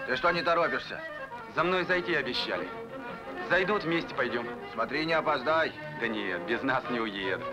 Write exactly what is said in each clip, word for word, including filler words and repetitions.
Ты что не торопишься? За мной зайти обещали. Зайдут, вместе пойдем. Смотри, не опоздай. Да нет, без нас не уедут.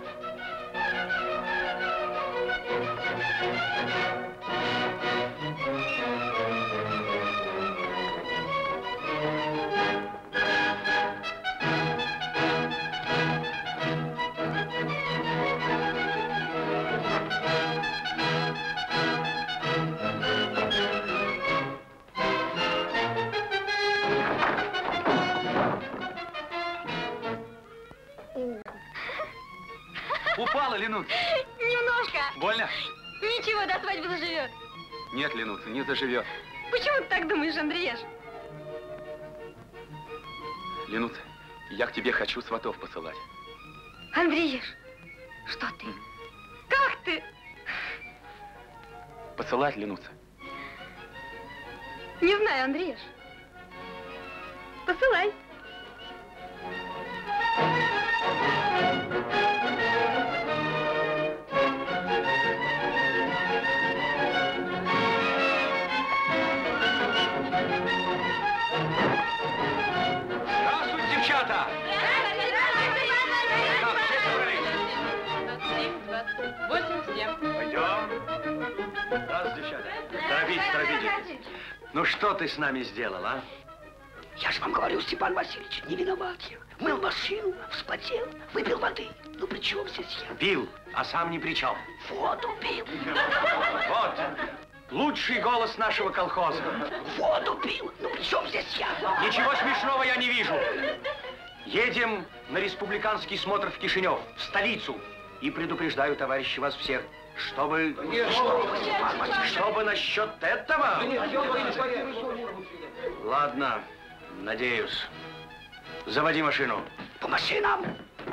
Упала, Ленуца? Немножко. Больно? Ничего, до свадьбы заживет. Нет, Ленуца, не заживет. Почему ты так думаешь, Андрееш? Ленуца, я к тебе хочу сватов посылать. Андрееш, что ты? Как ты? Посылать, Ленуца? Не знаю, Андрееш. Посылай. Здравствуйте, девчата! Как, все собрались? Восемь, семь. Пойдем. Раз, девчата. Торопитесь, торопитесь. Ну что ты с нами сделал, а? Я же вам говорю, Степан Васильевич, не виноват я. Мыл машину, вспотел, выпил воды. Ну при чем здесь я? Пил, а сам ни при чем. Воду пил. Вот, лучший голос нашего колхоза. Воду пил. Ну при чем здесь я? Ничего смешного я не вижу. Едем на республиканский смотр в Кишинев, в столицу. И предупреждаю, товарищи, вас всех, чтобы... Чтобы, чтобы насчет этого... Ладно, надеюсь. Заводи машину. По машинам.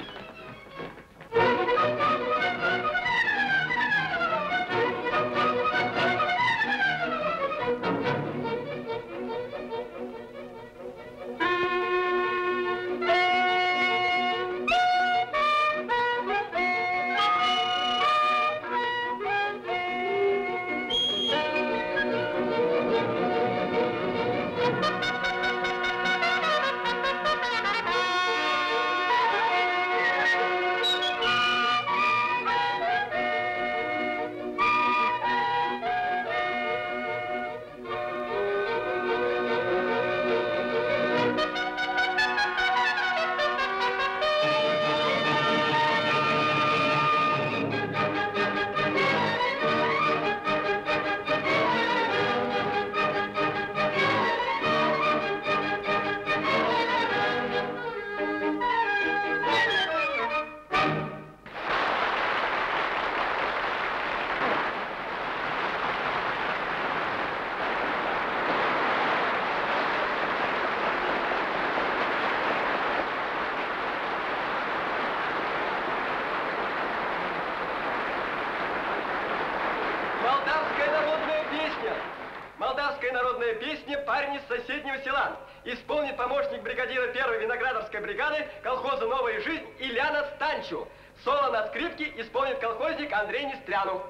Парень из соседнего села. Исполнит помощник бригадира первой виноградарской бригады колхоза «Новая жизнь» Ильяна Станчу. Соло на скрипке исполнит колхозник Андрей Нестрянов.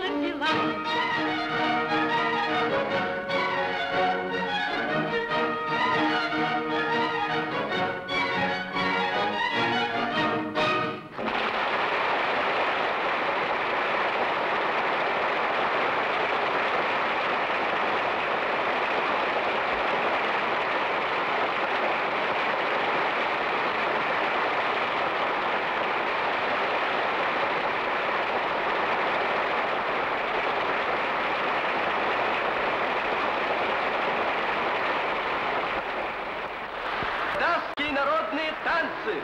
села. Датские народные танцы.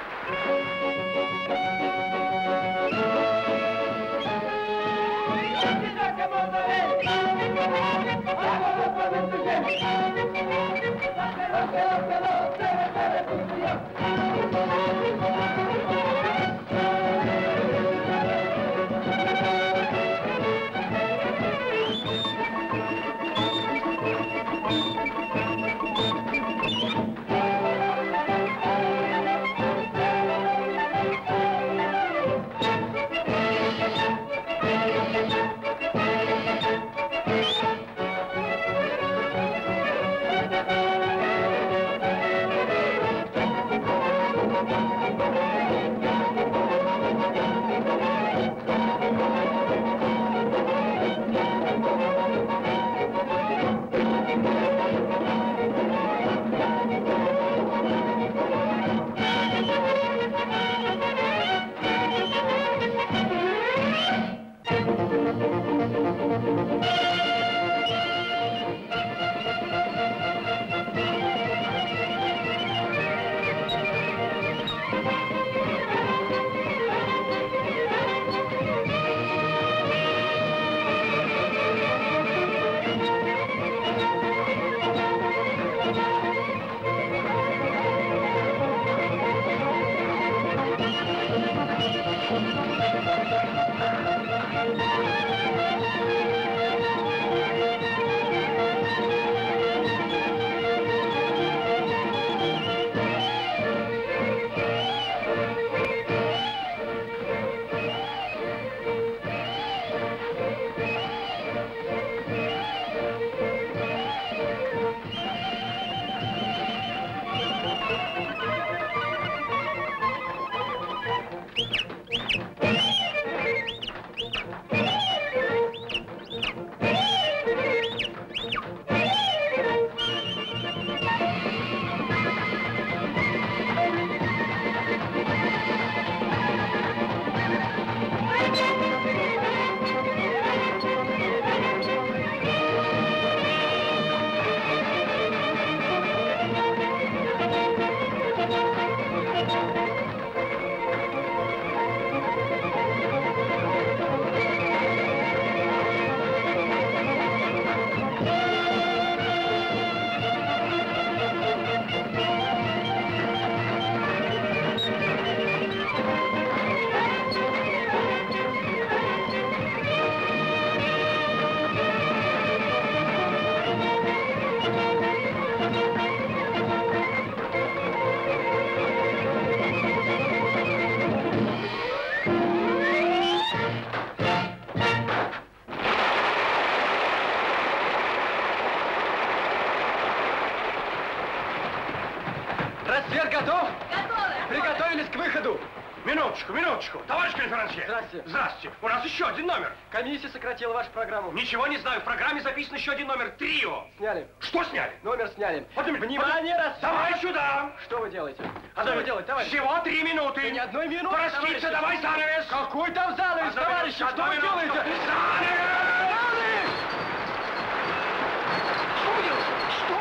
Рассвет готов? Готовы. Приготовились к выходу. Минуточку, минуточку. Товарищ конферансье. Здрасте. Здрасте. У нас еще один номер. Комиссия сократила вашу программу. Ничего не знаю. В программе записан еще один номер. Трио. Сняли. Что сняли? Номер сняли. Вот именно. Внимание, рассвет. Давай сюда. Что вы делаете? А Что вы делаете, товарищ? Всего три минуты. Да ни одной минуты, Проститься, товарищи. давай занавес. Какой там занавес, Одну товарищи? минуту, Что вы одну минуту. делаете? Занавес! Занавес! Что вы делаете? Что?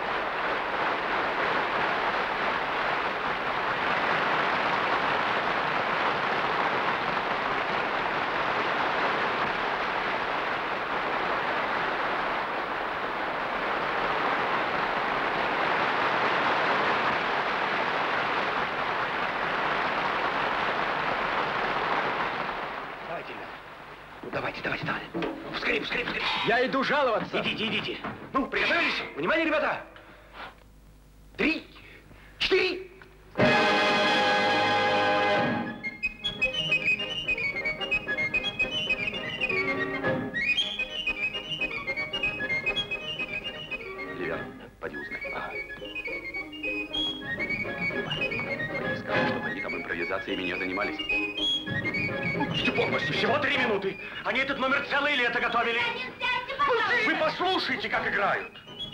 Давайте, давайте, давайте. Скорее, скорее, скорее. Я иду жаловаться. Идите, идите. Ну, приготовились? Внимание, ребята. Три, четыре. организацией меня занимались. Степан Васильевич, всего три минуты. Они этот номер целое лето готовили. Вы послушайте, как играют.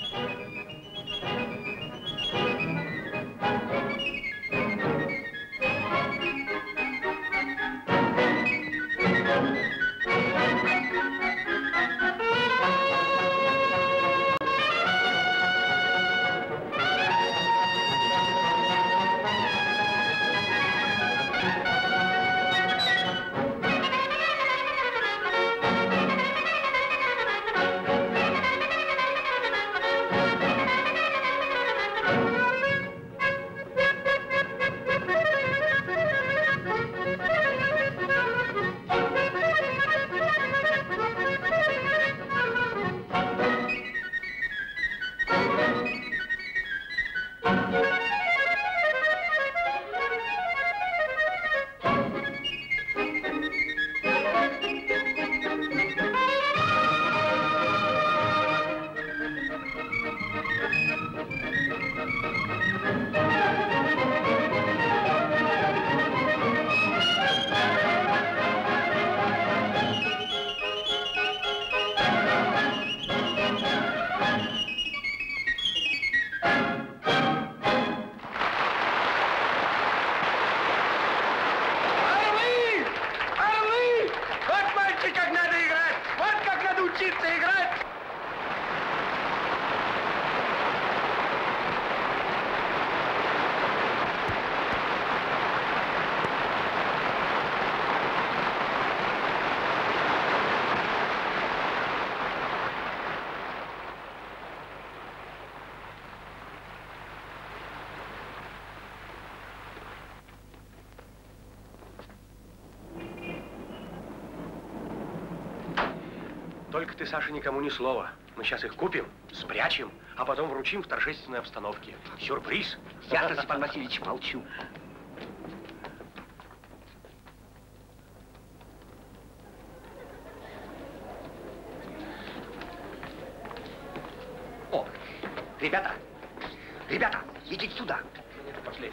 Только ты, Саша, никому ни слова. Мы сейчас их купим, спрячем, а потом вручим в торжественной обстановке. Сюрприз. Я-то, Степан Васильевич, молчу. О, ребята, ребята, идите сюда. Пошли.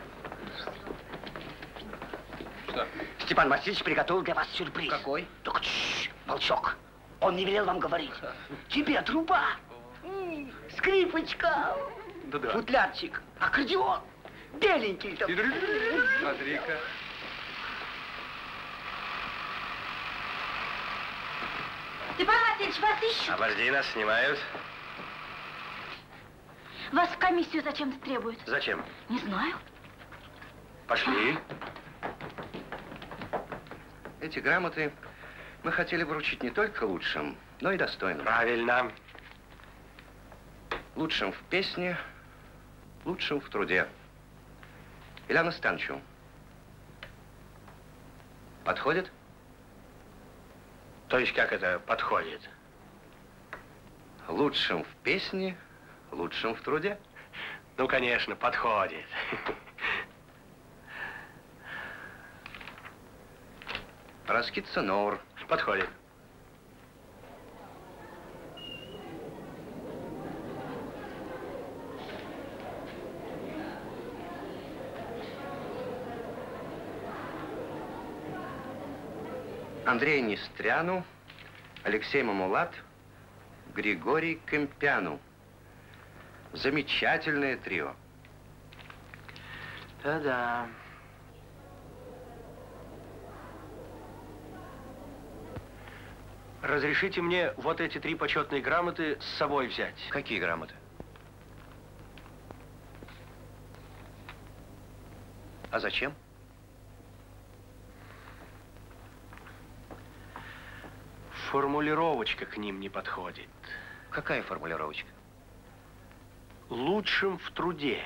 Что? Степан Васильевич приготовил для вас сюрприз. Какой? Только тш, молчок. Он не велел вам говорить. Тебе труба, м, скрипочка, Да-да. футлярчик, аккордеон, беленький. Смотри-ка. Степан Васильевич, вас ищут. Обожди, нас снимают. Вас в комиссию зачем-то требуют. Зачем? Не знаю. Пошли. Эти грамоты мы хотели вручить не только лучшим, но и достойным. Правильно. Лучшим в песне, лучшим в труде. Иляну Станчу. Подходит? То есть как это подходит? Лучшим в песне, лучшим в труде. Ну, конечно, подходит. Раскидца Нор. Подходит. Андрей Нестряну, Алексей Мамулат, Григорий Кемпяну. Замечательное трио. Да-да. Разрешите мне вот эти три почетные грамоты с собой взять. Какие грамоты? А зачем? Формулировочка к ним не подходит. Какая формулировочка? Лучшим в труде.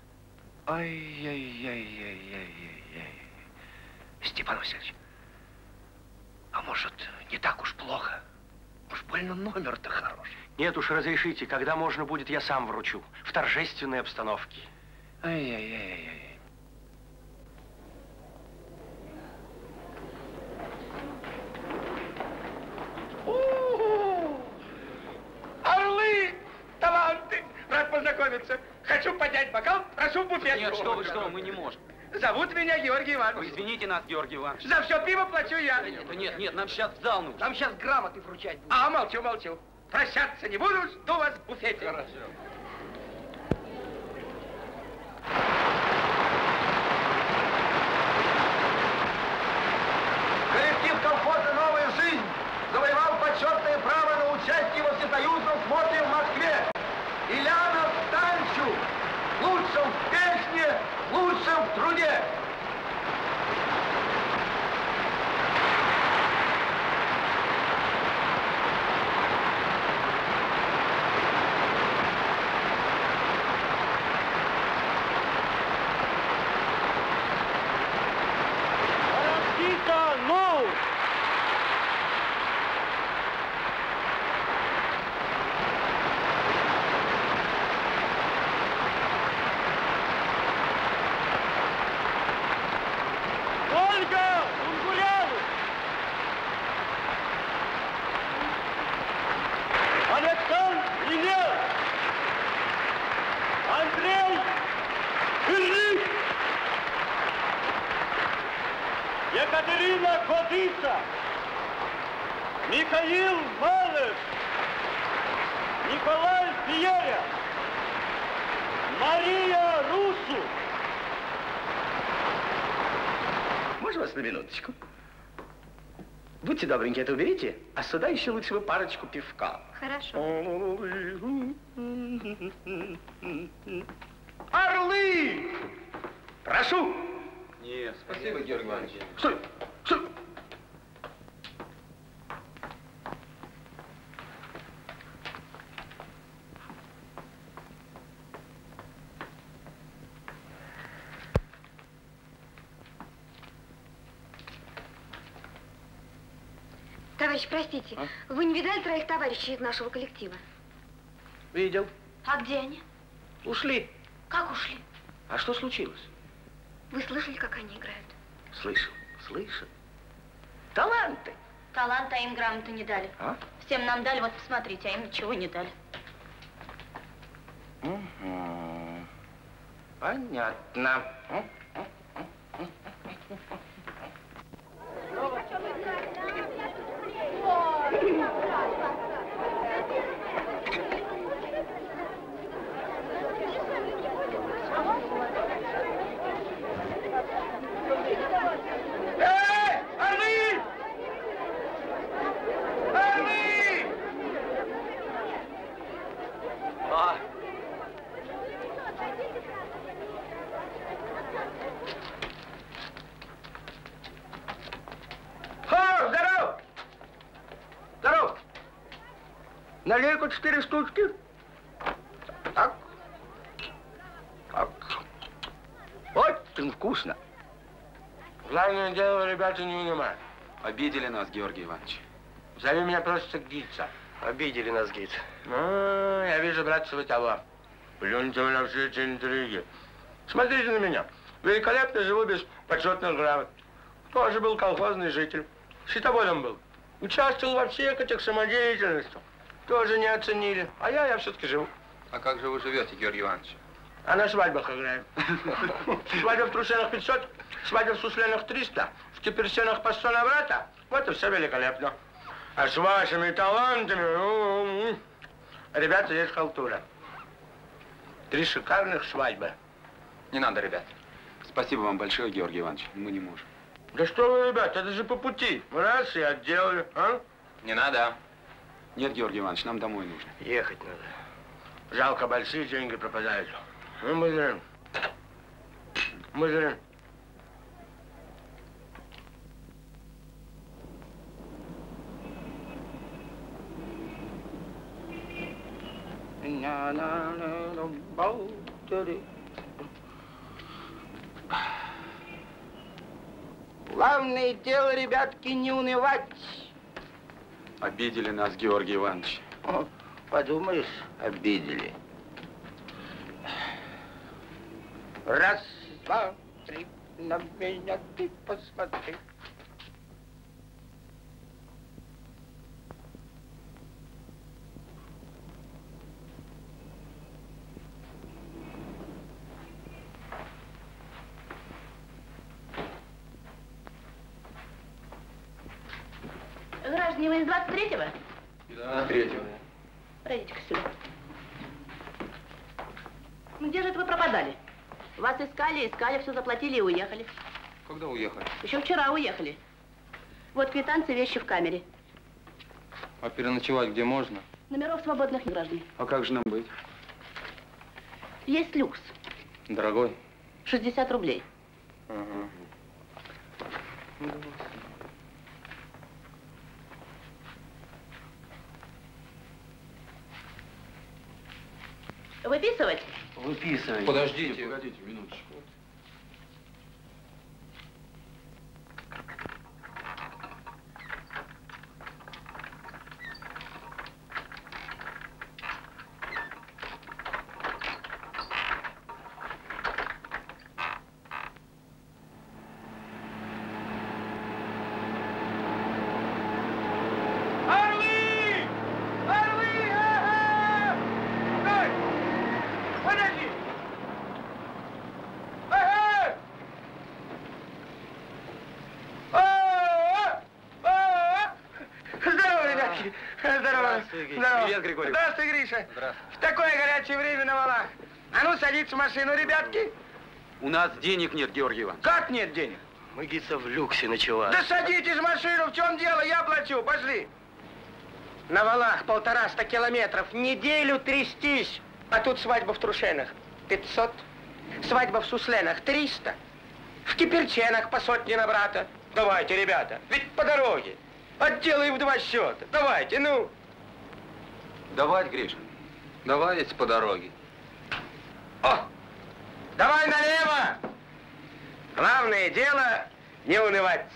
Ай-яй-яй-яй-яй-яй. Степан Васильевич, а может, не так уж плохо? Уж больно номер-то хороший. Нет уж, разрешите, когда можно будет, я сам вручу. В торжественной обстановке. Ай-яй-яй-яй. Орлы! Таланты! Рад познакомиться. Хочу поднять бокал, прошу буфет. Нет, что вы, что вы, мы не можем. Зовут меня Георгий Иванович. Ой, извините нас, Георгий Иванович. За все пиво плачу я. Да нет, нет, нам сейчас в зал нужно. Нам сейчас грамоты вручать будут. А, молчу, молчу. Прощаться не буду, жду вас в буфете. Хорошо. Коллектив колхоза «Новая жизнь» завоевал почетное право на участие во всесоюзном смотре в Москве. Ильяна Станчу, лучшим в песне, лучшим в труде. Екатерина Кодица, Михаил Малыш, Николай Пьеря, Мария Русу. Можно вас на минуточку? Будьте добренькие, это уберите, а сюда еще лучше бы парочку пивка. Хорошо. Орлы! Прошу! Нет, спасибо, Георгий Иванович. Стой! Стой! Товарищ, простите, А? вы не видали троих товарищей из нашего коллектива? Видел. А где они? Ушли. Как ушли? А что случилось? Вы слышали, как они играют? Слышал, слышал. Таланты. Таланта им грамоты не дали. А? Всем нам дали, вот посмотрите, а им ничего не дали. Угу. Понятно. Эй, орлы! Орлы! А, О, здоров! Здоров! Налей-ка четыре штучки. Так. Так. Очень вкусно. Главное дело, ребята, не унимать. обидели нас, Георгий Иванович. Зови меня просто Гица. Обидели нас, Гид. Ну, я вижу, братцы, вы того. Плюньте вы на все эти интриги. Смотрите на меня. Великолепно живу без почетных грамот. Тоже был колхозный житель. Счетоводом был. Участвовал во всех этих самодеятельностях. Тоже не оценили. А я, я все-таки живу. А как же вы живете, Георгий Иванович? А на свадьбах играем. Свадьба в Трусенах пятьсот, свадьба в Сусленах триста, в Киперсенах по сто на брата. Вот и все великолепно. А с вашими талантами... Ребята, здесь халтура. Три шикарных свадьбы. Не надо, ребят. Спасибо вам большое, Георгий Иванович. Мы не можем. Да что вы, ребят, это же по пути. Раз и отделали, а? Не надо. Нет, Георгий Иванович, нам домой нужно. Ехать надо. Жалко, большие деньги пропадают. Ну, мы зря. Мы зря. Главное дело, ребятки, не унывать. Обидели нас, Георгий Иванович. О, подумаешь, обидели. Раз, два, три, на меня ты посмотри. Граждане, вы из двадцать третьего? Да, третьего. Пройдите-ка сюда. Ну, где же это вы пропадали? Вас искали, искали, все заплатили и уехали. Когда уехали? Еще вчера уехали. Вот квитанции, вещи в камере. А переночевать где можно? Номеров свободных нет, граждане. А как же нам быть? Есть люкс. Дорогой? шестьдесят рублей. Ага. Выписывать? Выписывай. Подождите. Погодите, минуточку. Привет, Григорий. Здравствуй, Гриша. Здравствуй. В такое горячее время на валах. А ну, садитесь в машину, ребятки. У нас денег нет, Георгий Иванович. Как нет денег? Мы, Гица, в люксе ночевали. Да садитесь в машину, в чем дело? Я плачу, пошли. На валах полтораста километров, неделю трястись. А тут свадьба в Трушенах пятьсот, свадьба в Сусленах триста, в Киперченах по сотне на брата. Давайте, ребята, ведь по дороге. Отделаем в два счета. Давайте, ну. Давай, Гриша. Давай ведь по дороге. О! Давай налево! Главное дело не унывать.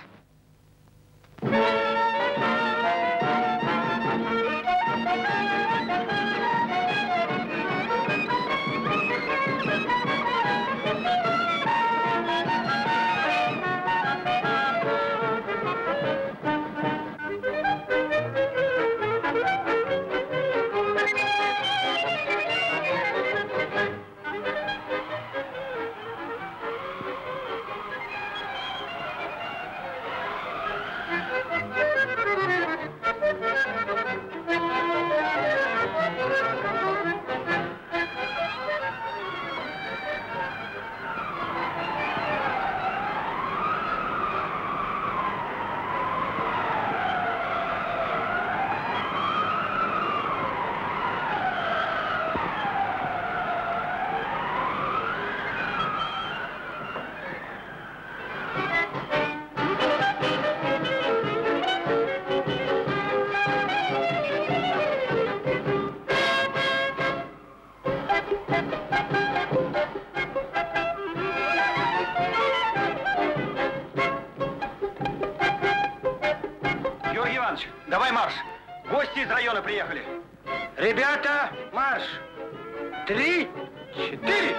Давай марш! Гости из района приехали. Ребята, марш! Три, четыре!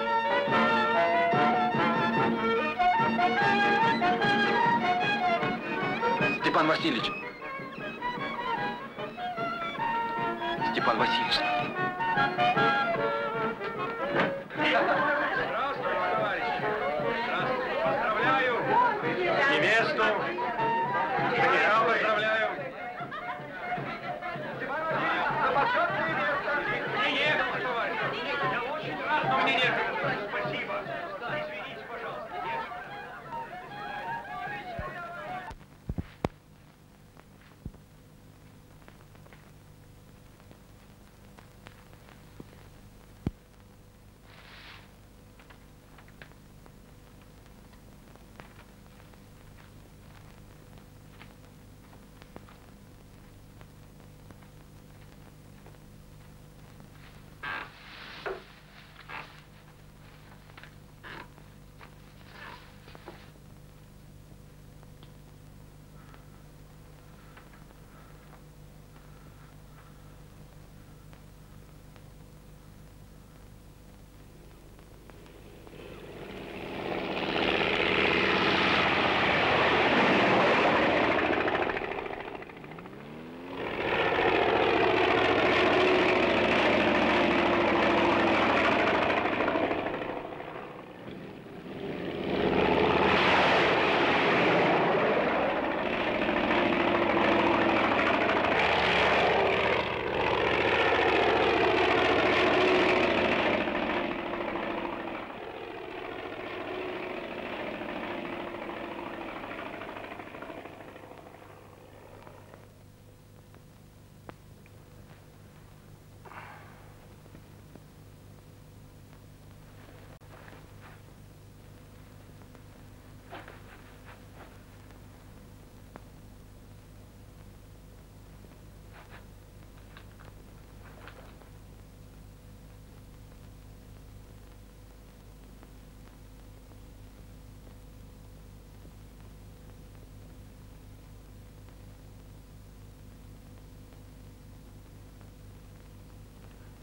Степан Васильевич. Степан Васильевич. Здравствуй, товарищи. Здравствуй. Поздравляю. Невесту. Жениха поздравляю. За почетное место. Не ехать, товарищ. Я очень рад, но мне некогда. Спасибо. Извините, пожалуйста.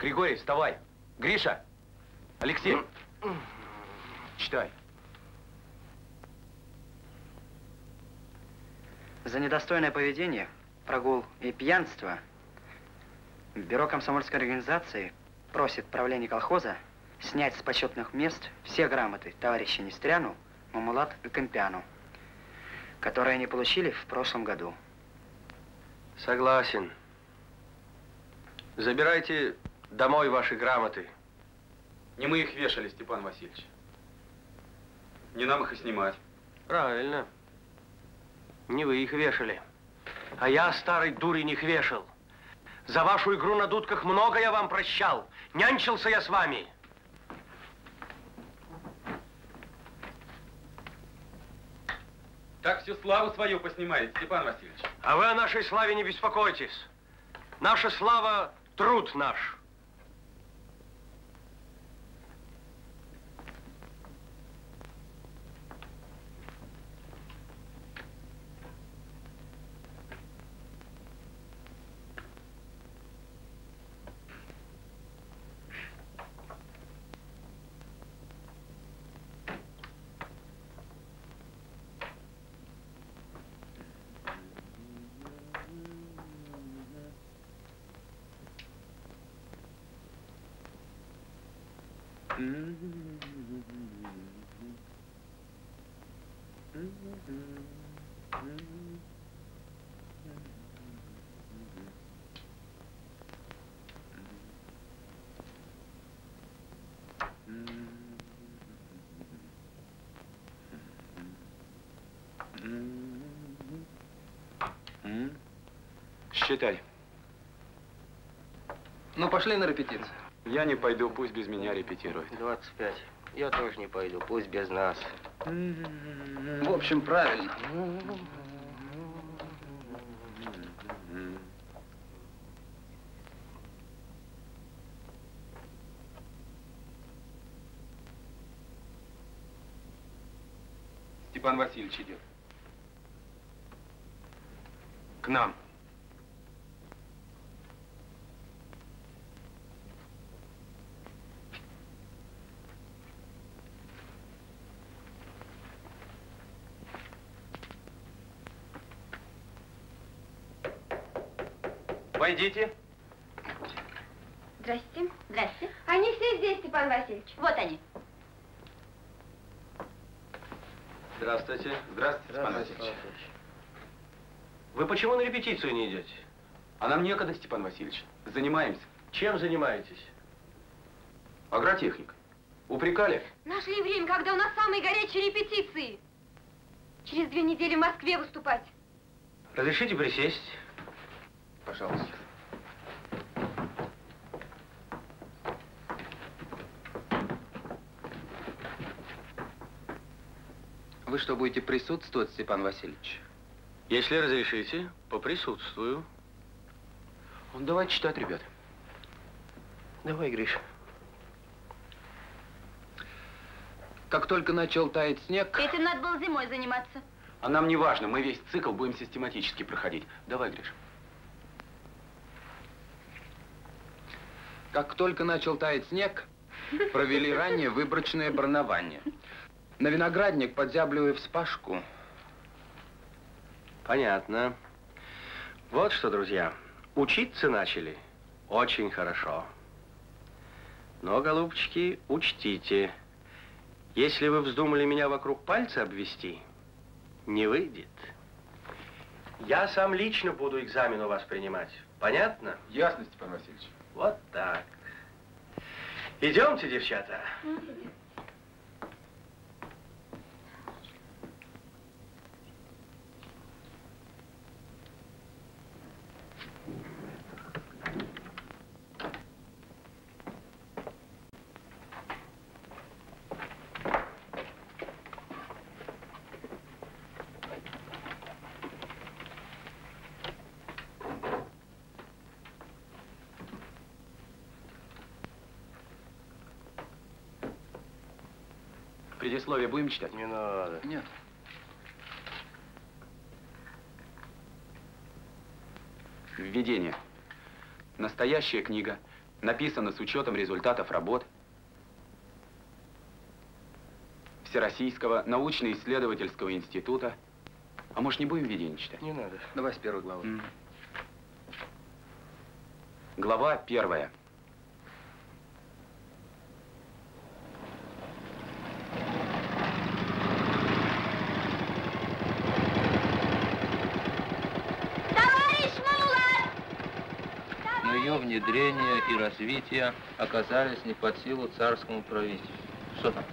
Григорий, вставай. Гриша! Алексей! Читай. За недостойное поведение, прогул и пьянство Бюро комсомольской организации просит правление колхоза снять с почетных мест все грамоты товарища Нестряну, Мамулат и Компяну, которые они получили в прошлом году. Согласен. Забирайте домой ваши грамоты. Не мы их вешали, Степан Васильевич. Не нам их и снимать. Правильно. Не вы их вешали. А я, старый дурень, их вешал. За вашу игру на дудках много я вам прощал. Нянчился я с вами. Так всю славу свою поснимает, Степан Васильевич. А вы о нашей славе не беспокойтесь. Наша слава – труд наш. Считай. Ну, пошли на репетицию. Я не пойду, пусть без меня репетирует. двадцать пять. Я тоже не пойду, пусть без нас. В общем, правильно. Степан Васильевич идет. К нам. Войдите. Здрасте. Здрасте. Они все здесь, Степан Васильевич. Вот они. Здравствуйте. Здравствуйте, Степан Васильевич. Вы почему на репетицию не идете? А нам некогда, Степан Васильевич. Занимаемся. Чем занимаетесь? Агротехник. Упрекали? Нашли время, когда у нас самые горячие репетиции. Через две недели в Москве выступать. Разрешите присесть? Пожалуйста. Вы что, будете присутствовать, Степан Васильевич? Если разрешите, поприсутствую. Он давай читать, ребята. Давай, Гриша. Как только начал таять снег... Этим надо было зимой заниматься. А нам не важно, мы весь цикл будем систематически проходить. Давай, Гриш. Как только начал таять снег, провели ранее выборочное бранование. На виноградник под зяблевую вспашку. Понятно. Вот что, друзья, учиться начали очень хорошо. Но, голубчики, учтите, если вы вздумали меня вокруг пальца обвести, не выйдет. Я сам лично буду экзамен у вас принимать. Понятно? Ясно, Степан Васильевич. Вот так. Идемте, девчата. Предисловие будем читать? Не надо. Нет. Введение. Настоящая книга Написано с учетом результатов работ Всероссийского научно-исследовательского института. А может, не будем введение читать? Не надо. Давай с первой главы. Mm. Глава первая. Но ее внедрение и развитие оказались не под силу царскому правительству. Что там?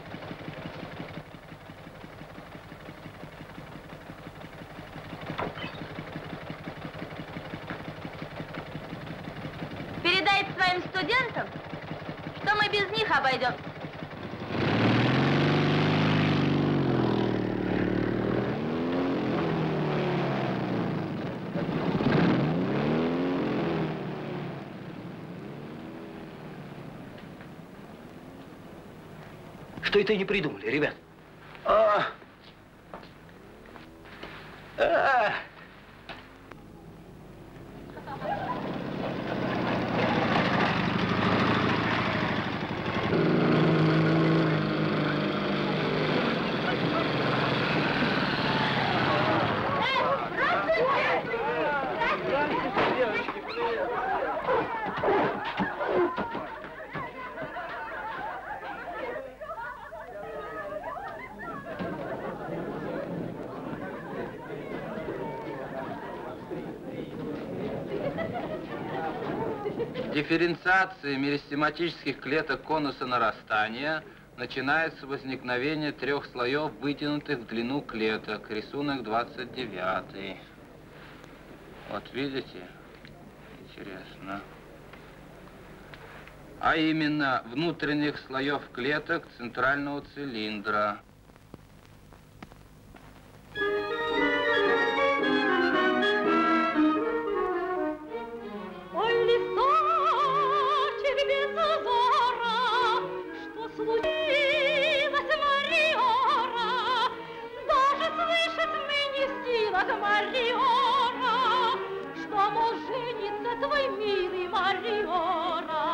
Передай своим студентам, что мы без них обойдемся. Что это не придумали, ребят? А. А. Дифференциация меристематических клеток конуса нарастания начинается с возникновения трех слоев, вытянутых в длину клеток. Рисунок двадцать девятый. Вот видите? Интересно. А именно внутренних слоев клеток центрального цилиндра. Мариора, что, мол, женится твой милый Мариора.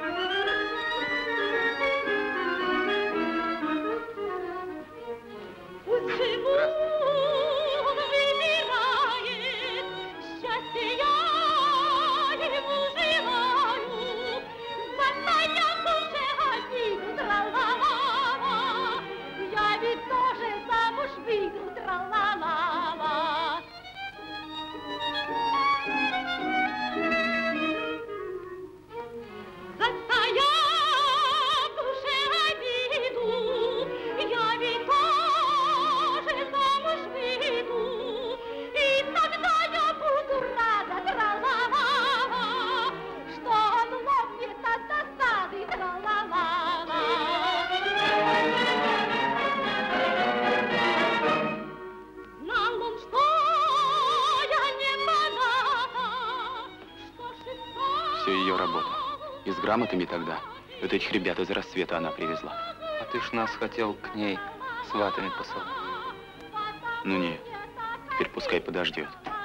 Пусть живут, он выбирает, счастье я ему желаю, зато я в душе обиду, тра-ла-ла-ла, я ведь тоже замуж выйду, тра-ла-ла-ла. Все ее работа. И с грамотами тогда. Вот этих ребят из рассвета она привезла. А ты ж нас хотел к ней сватами посылать. Ну нет, теперь пускай подождет.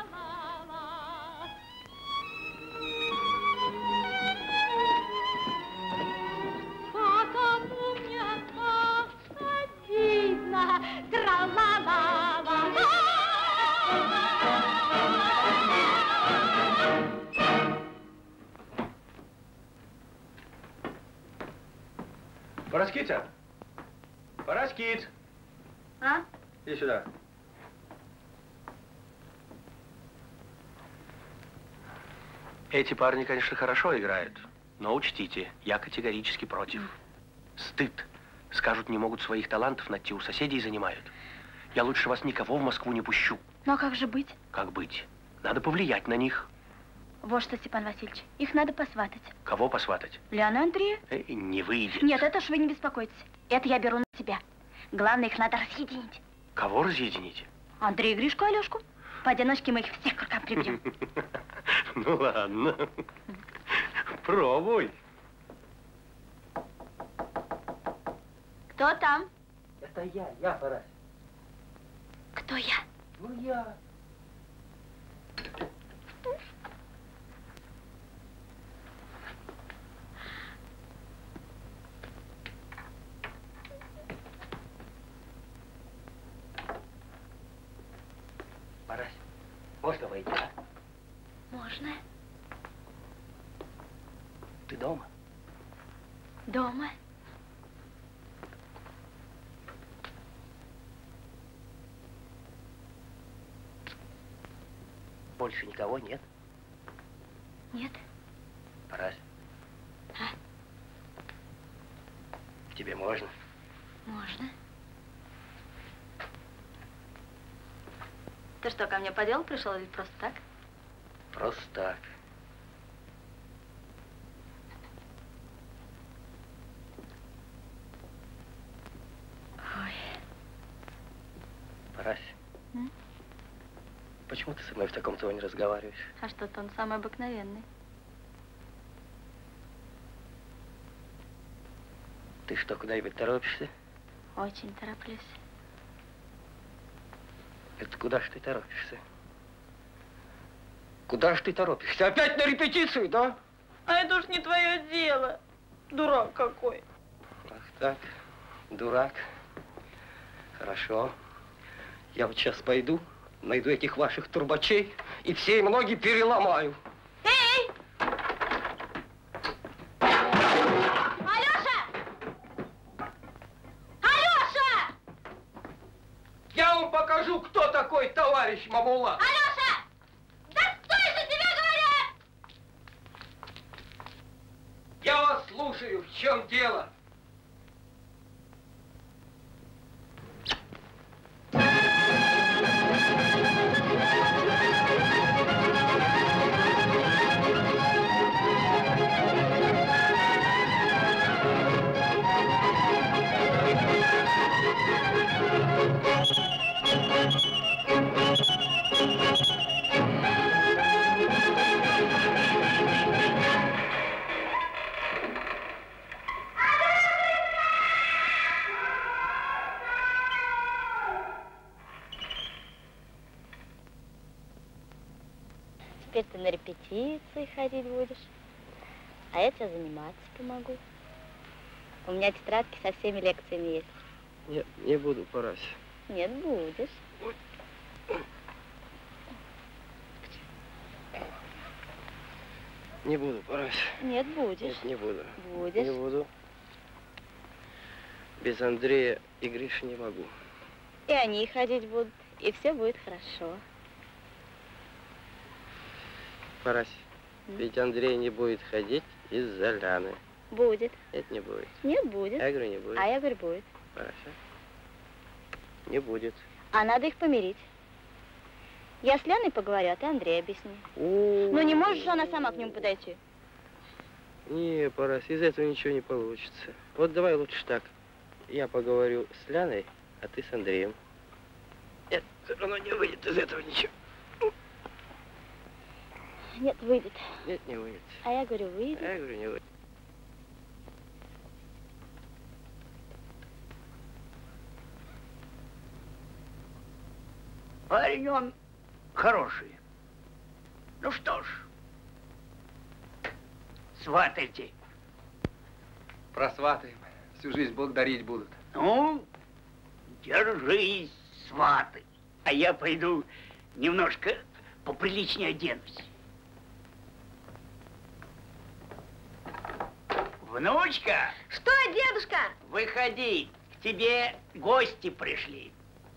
Параскитя! Параскит! А? Иди сюда. Эти парни, конечно, хорошо играют, но учтите, я категорически против. Стыд. Скажут, не могут своих талантов найти, у соседей занимают. Я лучше вас никого в Москву не пущу. Ну а как же быть? Как быть? Надо повлиять на них. Вот что, Степан Васильевич, их надо посватать. Кого посватать? Леона Андрея? Э, не выйдет. Нет, это уж вы не беспокойтесь. Это я беру на себя. Главное, их надо разъединить. Кого разъединить? Андрея, Гришку, Алешку. Поодиночке мы их всех к рукам прибьем. Ну ладно. Пробуй. Кто там? Это я, я, Парась. Кто я? Ну я. Можно войти, а? Можно. Ты дома? Дома. Больше никого нет? Нет. Парась. А? Тебе можно? Можно. Ты что, ко мне по делу пришел или просто так? Просто так. Ой. Парась. М? Почему ты со мной в таком тоне разговариваешь? А что-то он самый обыкновенный. Ты что, куда-нибудь торопишься? Очень тороплюсь. Это куда ж ты торопишься? Куда ж ты торопишься? Опять на репетицию, да? А это уж не твое дело. Дурак какой. Ах так, дурак. Хорошо. Я вот сейчас пойду, найду этих ваших турбачей и все им ноги переломаю. Эй! Алёша! Алёша! Я вам покажу, кто такой товарищ Мамула. Алёша! Да стой же, тебе говорят! Я вас слушаю. В чем дело? Теперь ты на репетиции ходить будешь, а я тебе заниматься помогу. У меня тетрадки со всеми лекциями есть. Нет, не буду, Парась. Нет, будешь. Не буду, Парась. Нет, будешь. Нет, не буду. Будешь. Не буду. Без Андрея и Гриши не могу. И они ходить будут, и все будет хорошо. Парась, М? ведь Андрей не будет ходить из-за Ляны. Будет. Нет, не будет. Нет, будет. Я говорю, не будет. А я говорю, будет. Парась, не будет. А надо их помирить. Я с Ляной поговорю, а ты Андрею объясни. Ну не можешь же она сама к нему подойти? Не, Парась, из этого ничего не получится. Вот давай лучше так. Я поговорю с Ляной, а ты с Андреем. Нет, все равно не выйдет из этого ничего. Нет, выйдет. Нет, не выйдет. А я говорю, выйдет. Я говорю, не выйдет. Парень он хороший. Ну что ж, сватайте. Просватаем. Всю жизнь благодарить будут. Ну, держись, сваты. А я пойду немножко поприличнее оденусь. Внучка! Что, дедушка? Выходи, к тебе гости пришли.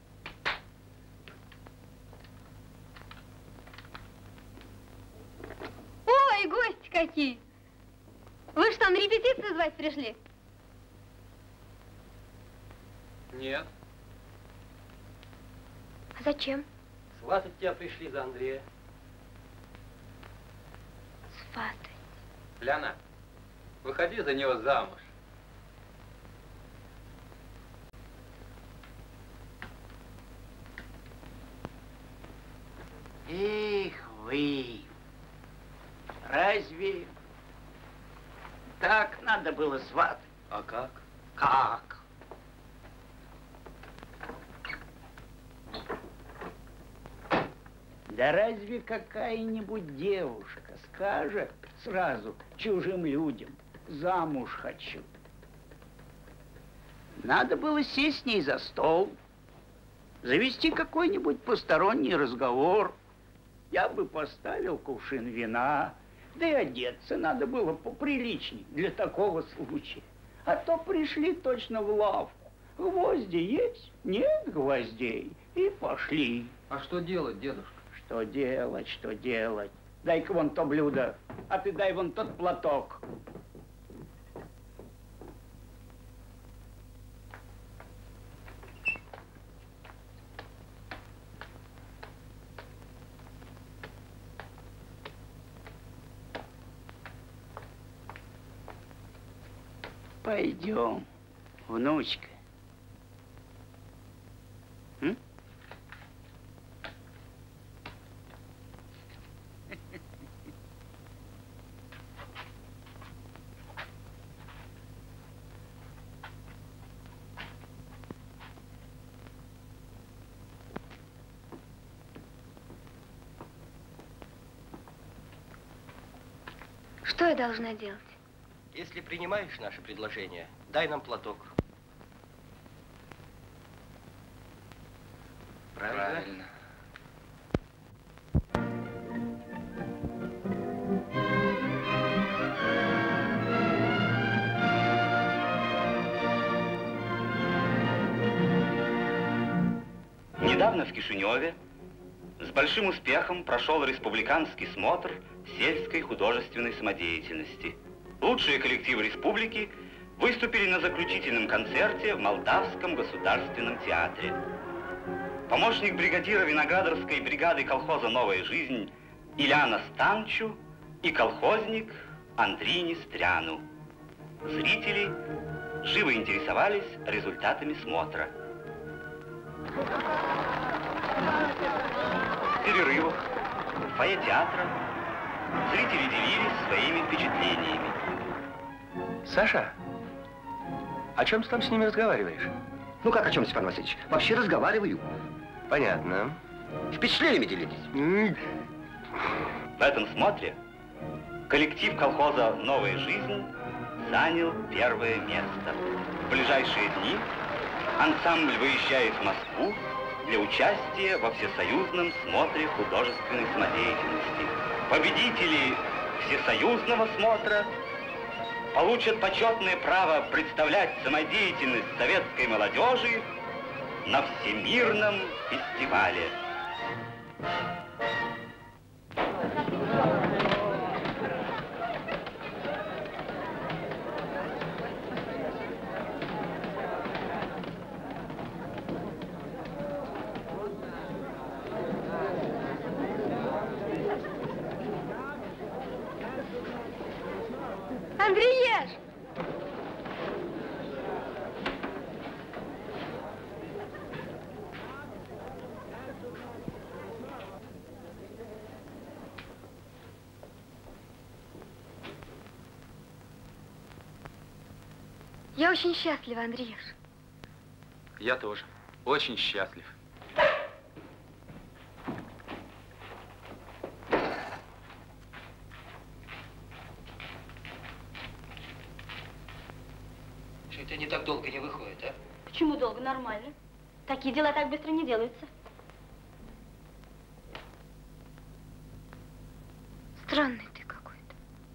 Ой, гости какие! Вы что, на репетицию звать пришли? Нет. А зачем? Сватать тебя пришли за Андрея. Сватать. Ляна, выходи за него замуж. Эх вы! Разве так надо было сватать? А как? Как? Да разве какая-нибудь девушка скажет сразу чужим людям: замуж хочу? Надо было сесть с ней за стол, завести какой-нибудь посторонний разговор, я бы поставил кувшин вина, да и одеться надо было поприличней для такого случая. А то пришли точно в лавку. Гвозди есть? Нет гвоздей. И пошли. А что делать, дедушка? Что делать, что делать? Дай-ка вон то блюдо, а ты дай вон тот платок. Пойдем, внучка. М? Что я должна делать? Если принимаешь наше предложение, дай нам платок. Правильно? Правильно. Недавно в Кишиневе с большим успехом прошел республиканский смотр сельской художественной самодеятельности. Лучшие коллективы республики выступили на заключительном концерте в Молдавском государственном театре. Помощник бригадира Виноградарской бригады колхоза «Новая жизнь» Иляна Станчу и колхозник Андрей Нестряну. Зрители живо интересовались результатами смотра. В перерывах в фойе театра зрители делились своими впечатлениями. Саша, о чем ты там с ними разговариваешь? Ну как о чем, Степан Васильевич? Вообще разговариваю. Понятно. Впечатлениями делитесь. В этом смотре коллектив колхоза «Новая жизнь» занял первое место. В ближайшие дни ансамбль выезжает в Москву для участия во всесоюзном смотре художественной самодеятельности. Победители всесоюзного смотра получат почетное право представлять самодеятельность советской молодежи на всемирном фестивале. Андрееш! Я очень счастлива, Андрееш. Я тоже. Очень счастлив. Что-то не так долго не выходит, а? Почему долго? Нормально. Такие дела так быстро не делаются. Странный ты какой-то.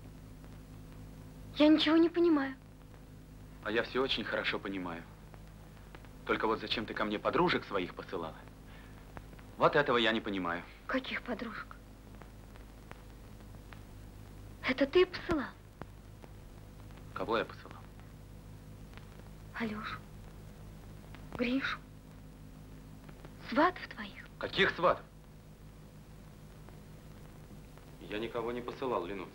Я ничего не понимаю. А я все очень хорошо понимаю. Только вот зачем ты ко мне подружек своих посылала? Вот этого я не понимаю. Каких подружек? Это ты посылал? Кого я посылал? Алешу, Гришу, сватов твоих. Каких сватов? Я никого не посылал, клянусь.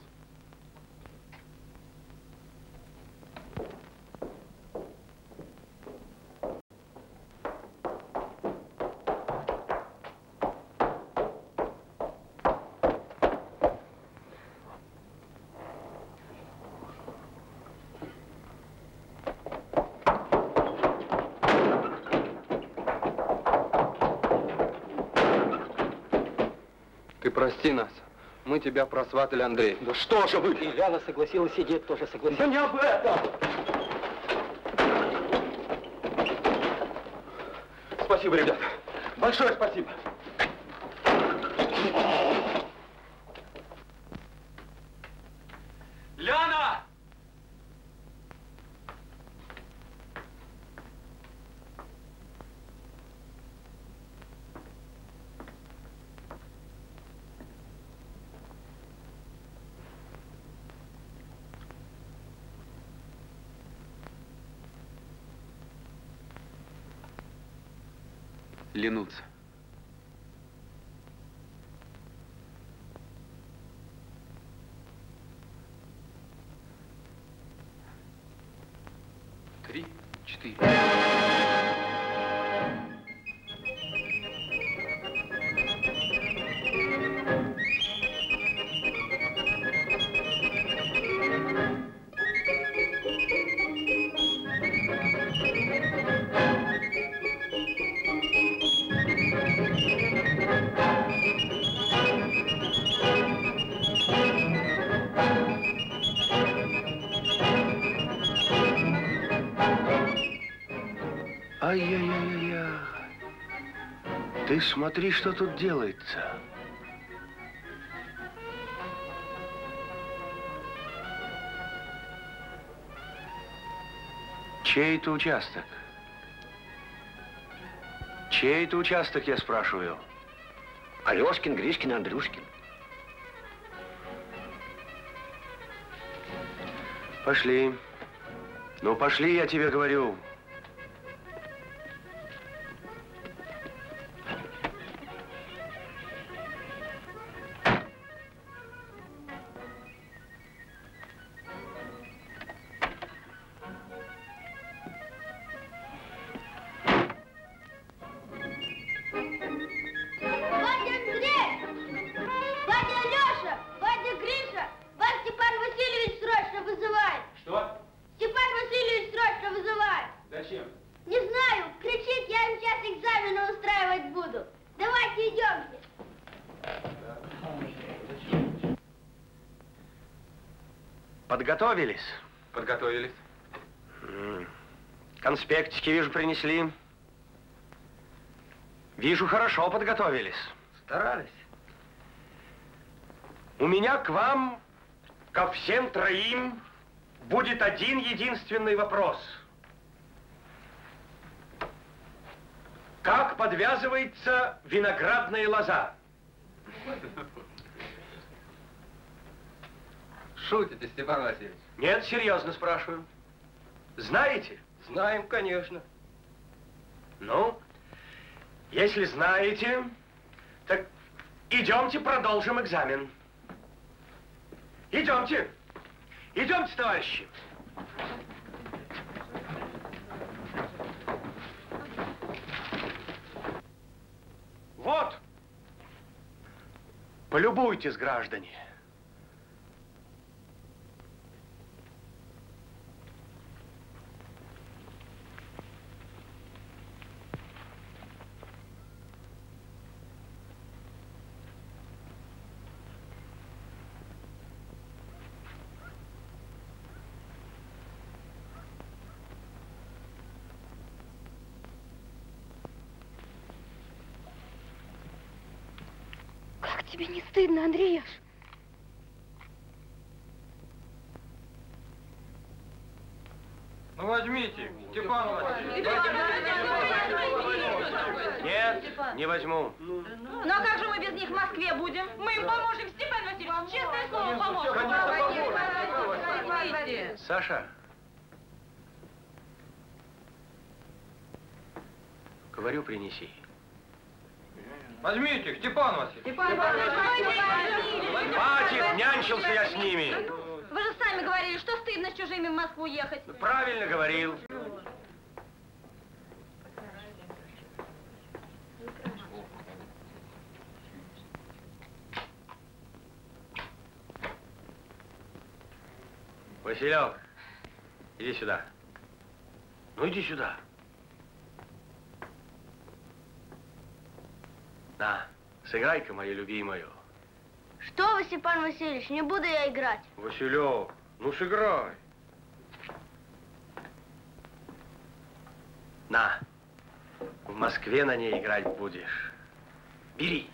Ты прости нас. Мы тебя просватали, Андрей. Да что же вы? И Ляна согласилась, и дед тоже согласился. Да не об этом! Спасибо, ребята. Большое спасибо. Ленуца. Три, четыре. Ай-яй-яй-яй. Ты смотри, что тут делается. Чей это участок? Чей это участок, я спрашиваю? Алешкин, Гришкин, Андрюшкин. Пошли. Ну, пошли, я тебе говорю. Подготовились? Подготовились. Конспектики, вижу, принесли. Вижу, хорошо подготовились. Старались. У меня к вам, ко всем троим, будет один единственный вопрос. Как подвязывается виноградная лоза? Шутите, Степан Васильевич? Нет, серьезно спрашиваю. Знаете? Знаем, конечно. Ну, если знаете, так идемте продолжим экзамен. Идемте. Идемте, товарищи. Вот. Полюбуйтесь, граждане. Тебе не стыдно, Андреяш? Ну возьмите, Степан Васильевич. Нет, не возьму. Ну а как же мы без них в Москве будем? Мы им поможем, Степан Васильевич, честное слово, поможем. Конечно, Саша. Говорю, принеси. Возьмите, Степан Васильевич. Хватит, нянчился я с ними. Вы же сами говорили, что стыдно с чужими в Москву ехать. Правильно говорил. Василек, иди сюда. Ну, иди сюда. На, сыграй-ка мою любимую. Что вы, Степан Васильевич, не буду я играть. Василек, ну сыграй. На, в Москве на ней играть будешь. Бери.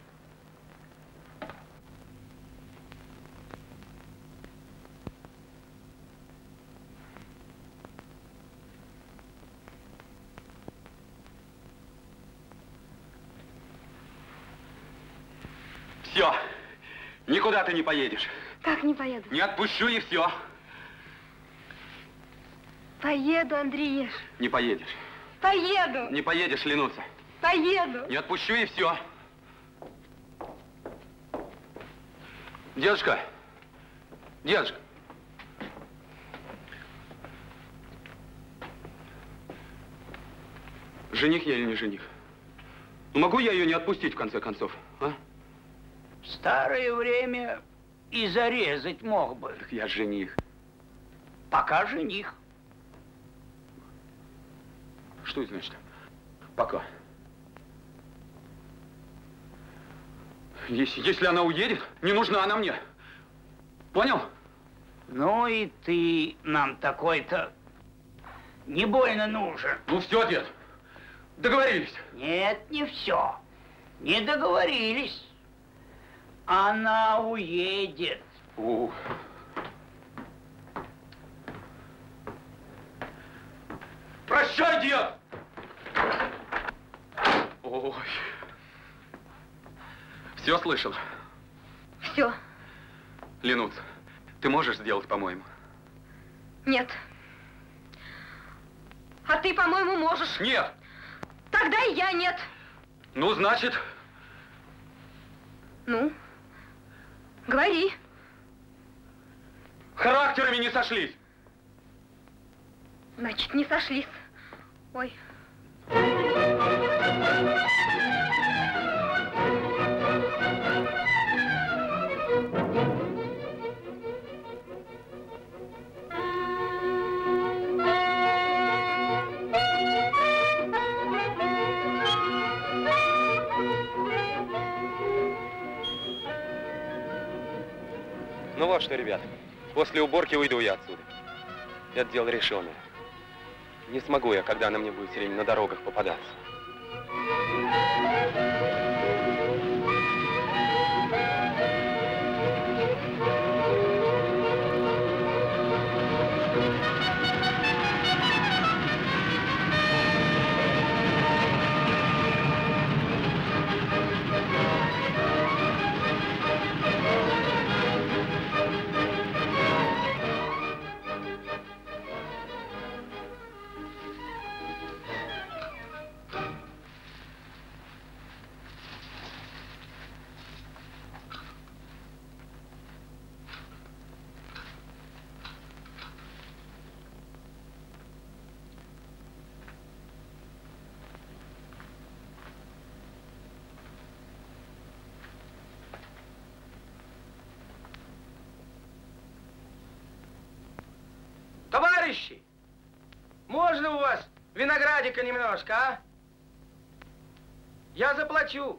Все. Никуда ты не поедешь. Как не поеду? Не отпущу и все. Поеду, Андрееш. Не поедешь. Поеду. Не поедешь, Ленуца. Поеду. Не отпущу и все. Дедушка, дедушка. Жених я или не жених? Ну, могу я ее не отпустить, в конце концов, а? В старое время и зарезать мог бы. Так я жених. Пока жених. Что это значит? Пока. Если, если она уедет, не нужна она мне. Понял? Ну и ты нам такой-то не больно нужен. Ну все, дед. Договорились. Нет, не все. Не договорились. Она уедет. Ух. Прощай, дед! Ой. Все слышал? Все. Ленуц, ты можешь сделать, по-моему? Нет. А ты, по-моему, можешь. Нет. Тогда и я нет. Ну, значит... Ну, говори. Характерами не сошлись. Значит, не сошлись. Ой. Ну вот что, ребят, после уборки уйду я отсюда. Это дело решенное. Не смогу я, когда она мне будет все время на дорогах попадаться. Товарищи, можно у вас виноградика немножко, а? Я заплачу.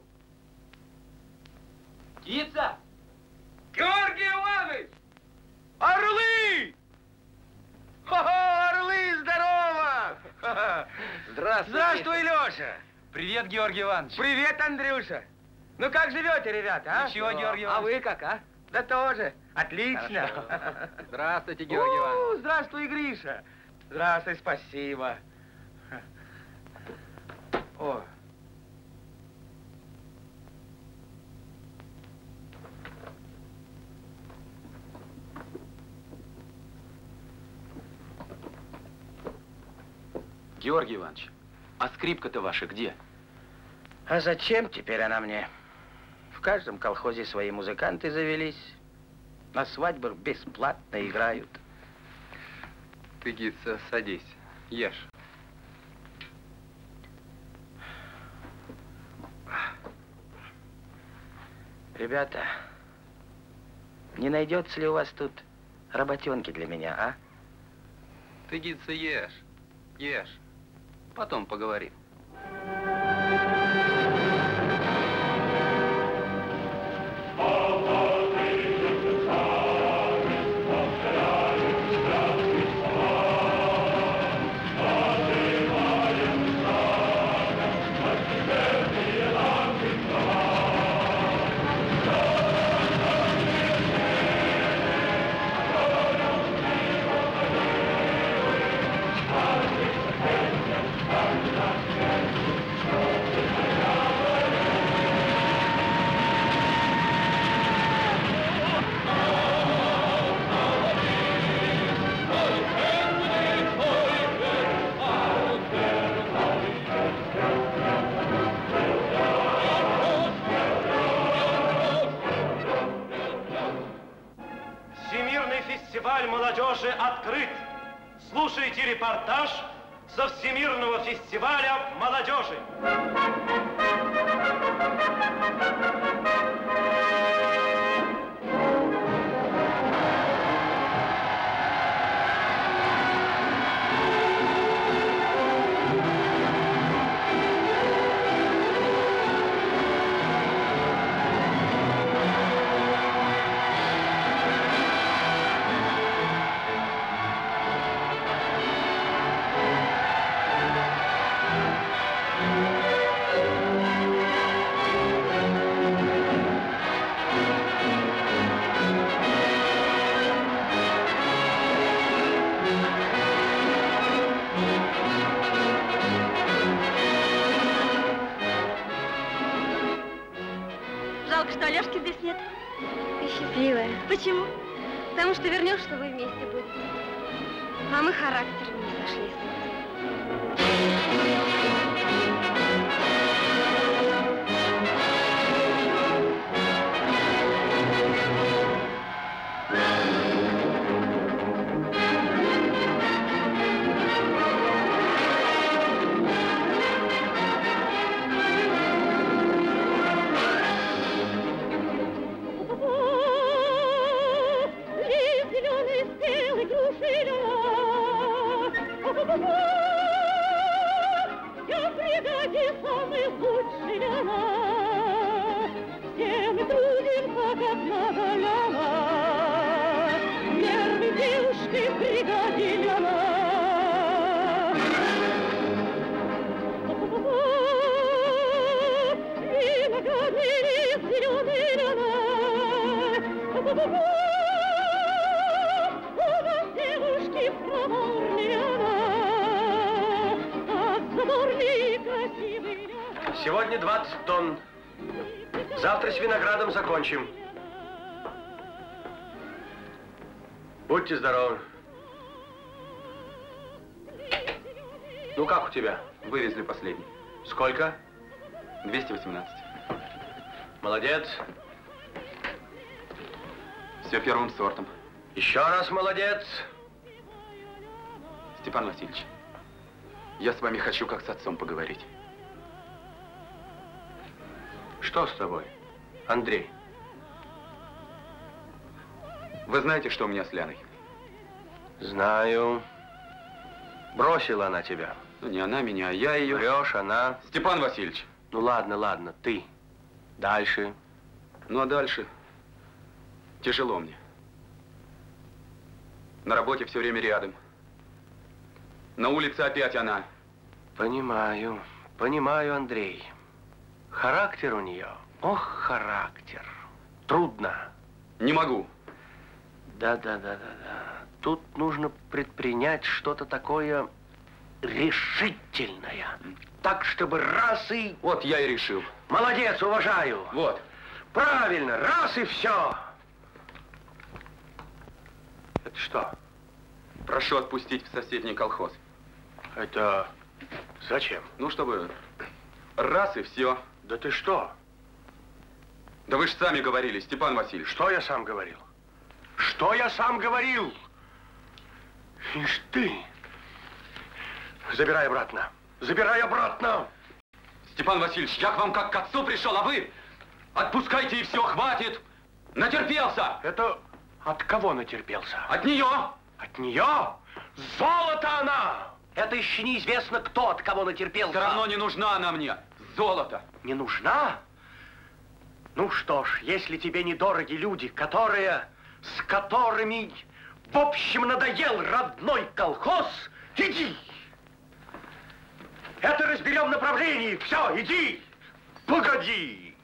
Птица! Георгий Иванович! Орлы! Хо-хо, орлы, здорово! Здравствуйте. Здравствуй, Леша! Привет, Георгий Иванович. Привет, Андрюша! Ну как живете, ребята, а? Ничего, Георгий Иванович. А вы как, а? Да тоже. Отлично. Хорошо. Здравствуйте, Георгий Иванович. Здравствуй, Гриша. Здравствуй, спасибо. О. Георгий Иванович, а скрипка-то ваша где? А зачем теперь она мне? В каждом колхозе свои музыканты завелись. На свадьбах бесплатно играют. Ты, Гица, садись, ешь. Ребята, не найдется ли у вас тут работенки для меня, а? Ты, Гица, ешь, ешь. Потом поговорим. Thank you. фестиваль молодежи открыт. Слушайте репортаж со Всемирного фестиваля молодежи. Жалко, что Алешки здесь нет. Ты счастливая. Почему? Потому что вернешься, вы вместе будете. А мы характером не сошлись. Сегодня двадцать тонн. Завтра с виноградом закончим. Будьте здоровы. Ну как у тебя? Вывезли последний. Сколько? двести восемнадцать. Молодец. Все первым сортом. Еще раз молодец. Степан Васильевич, я с вами хочу как с отцом поговорить. Что с тобой, Андрей? Вы знаете, что у меня с Ляной? Знаю. Бросила она тебя. Ну, не она меня, а я ее. Врешь, она. Степан Васильевич. Ну, ладно, ладно, ты. Дальше. Ну, а дальше? Тяжело мне. На работе все время рядом. На улице опять она. Понимаю, понимаю, Андрей. Характер у нее. Ох, характер. Трудно. Не могу. Да-да-да-да-да. Тут нужно предпринять что-то такое решительное. Так, чтобы раз и... Вот я и решил. Молодец, уважаю. Вот. Правильно, раз и все. Это что? Прошу отпустить в соседний колхоз. Это зачем? Ну, чтобы раз и все. Да ты что? Да вы же сами говорили, Степан Васильевич. Что я сам говорил? Что я сам говорил? Ишь ты. Забирай обратно. Забирай обратно. Степан Васильевич, я к вам как к отцу пришел, а вы отпускайте и все, хватит. Натерпелся. Это от кого натерпелся? От нее. От нее? Золото она! Это еще неизвестно, кто от кого натерпелся. Все равно не нужна она мне. Золото. Не нужна? Ну что ж, если тебе недороги люди, которые, с которыми, в общем, надоел родной колхоз, иди. Это разберем направление. Все, иди. Погоди.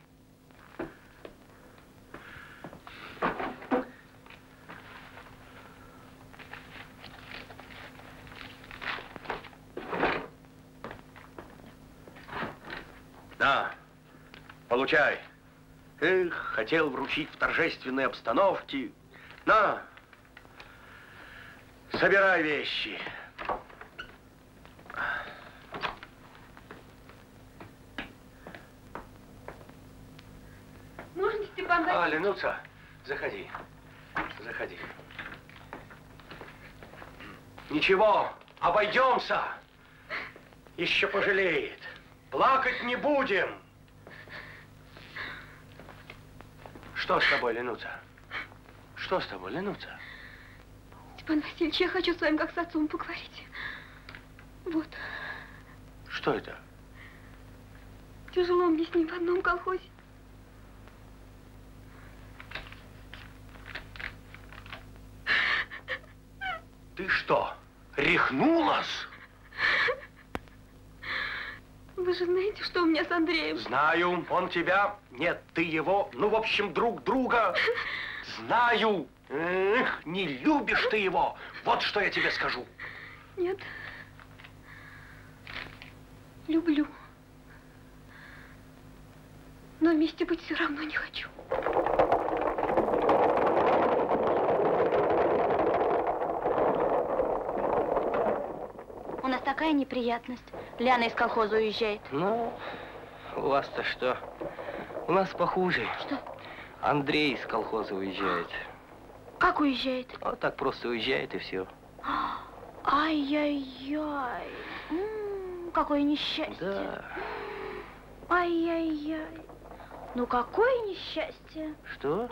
На, получай. Эх, хотел вручить в торжественной обстановке. На, собирай вещи. Можно, Степан Васильевич? А, Ленуца, заходи, заходи. Ничего, обойдемся. Еще пожалеет. Плакать не будем. Что с тобой, Ленуца? Что с тобой, Ленуца? Степан Васильевич, я хочу с вами как с отцом поговорить. Вот. Что это? Тяжело мне с ним в одном колхозе. Ты что, рехнулась? Вы же знаете, что у меня с Андреем? Знаю, он тебя, нет, ты его, ну, в общем, друг друга. Знаю. Эх, не любишь ты его. Вот что я тебе скажу. Нет. Люблю. Но вместе быть все равно не хочу. У нас такая неприятность. Ляна из колхоза уезжает. Ну, у вас-то что? У нас похуже. Что? Андрей из колхоза уезжает. Как уезжает? Вот так просто уезжает и все. Ай-яй-яй. М, Какое несчастье. Да. Ай-яй-яй. Ну, какое несчастье. Что?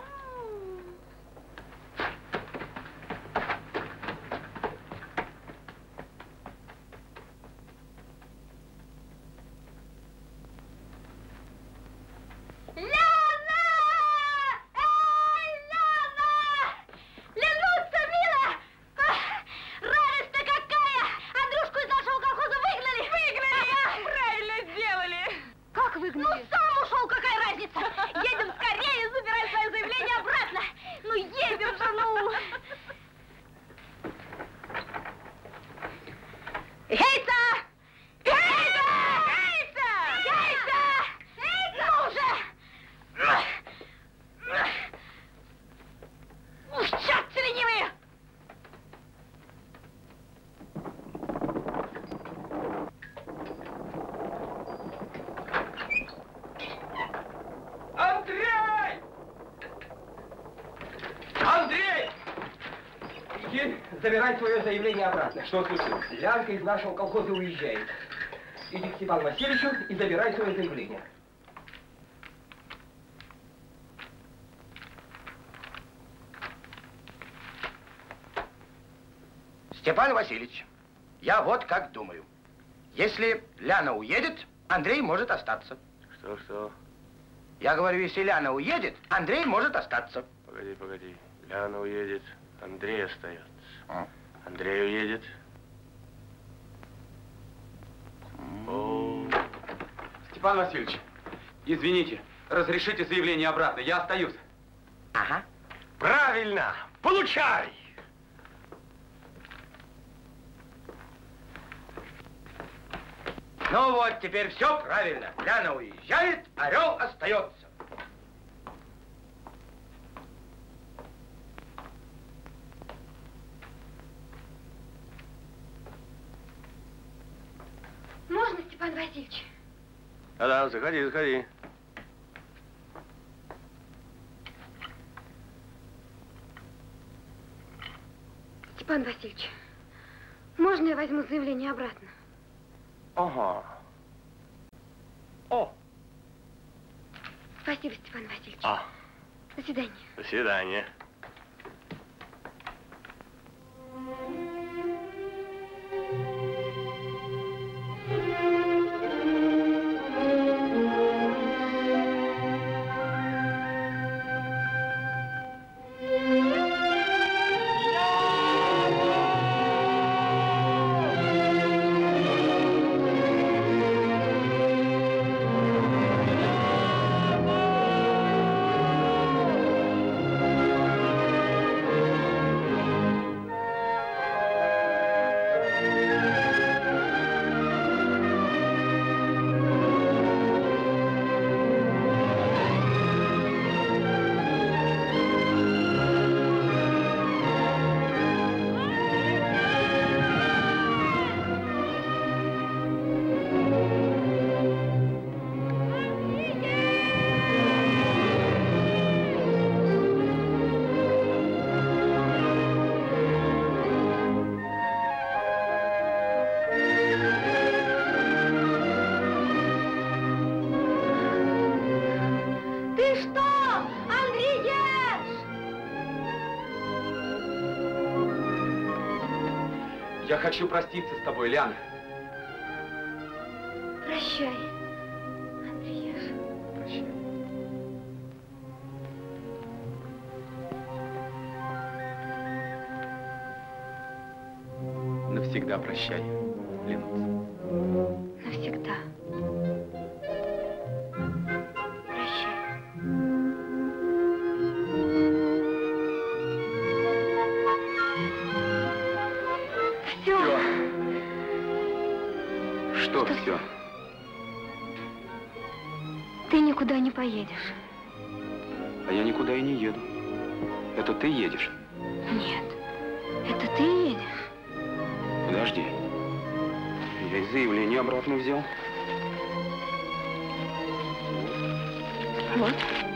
Забирай свое заявление обратно. Что случилось? Лянка из нашего колхоза уезжает. Иди к Степану Васильевичу и забирай свое заявление. Степан Васильевич, я вот как думаю. Если Ляна уедет, Андрей может остаться. Что, что? Я говорю, если Ляна уедет, Андрей может остаться. Погоди, погоди. Ляна уедет, Андрей остается. А? Андрей уедет. О. Степан Васильевич, извините, разрешите заявление обратно, я остаюсь. Ага. Правильно, получай! Ну вот, теперь все правильно. Ляна уезжает, орел остается. Можно, Степан Васильевич? Да-да, заходи, заходи. Степан Васильевич, можно я возьму заявление обратно? Ага. О! Спасибо, Степан Васильевич. А. До свидания. До свидания. Thank you. Ты что, Андрееш? Я хочу проститься с тобой, Ляна. Прощай, Андрееш. Прощай. Навсегда прощай, Ленуца. Навсегда. Прощай. Все. Что все? Ты никуда не поедешь. А я никуда и не еду. Это ты едешь? Нет, это ты едешь. Подожди. Я и заявление обратно взял. Вот.